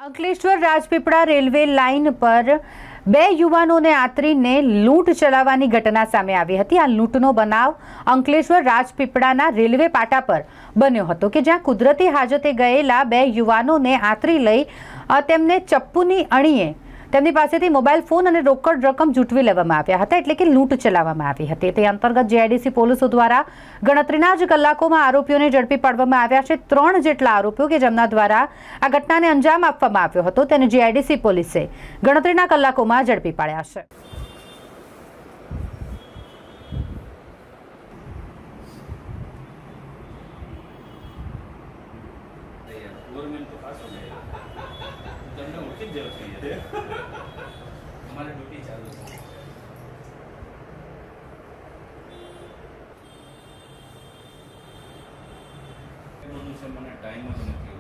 Ankleshwar Rajpipla railway line પર બે યુવાનોને આતરીને લૂંટ ચલાવવાની ઘટના સામે આવી હતી। આ લૂંટનો બનાવ અંકલેશ્વર રાજપીપળાના રેલવે પાટા પર બન્યો હતો કે જ્યાં કુદરતી હાજતે ગયેલા બે યુવાનોને આતરી લઈ તેમને ચપ્પુની અણીએ તેમની પાસેથી મોબાઈલ ફોન અને રોકડ રકમ ઝૂંટવી લેવામાં આવ્યા હતા, એટલે કે લૂંટ ચલાવવામાં આવી હતી। તે અંતર્ગત જીઆઈડીસી પોલીસો દ્વારા ગણતરીના જ કલાકોમાં આરોપીઓને ઝડપી પાડવામાં આવ્યા છે। 3 જેટલા આરોપીઓ કે જેમના દ્વારા આ ઘટનાને અંજામ આપવામાં આવ્યો હતો તેને જીઆઈડીસી પોલીસે ગણતરીના કલાકોમાં ઝડપી પાડ્યા છે। हमारे ड्यूटी चालू है। મને ટાઈમ જ નથી।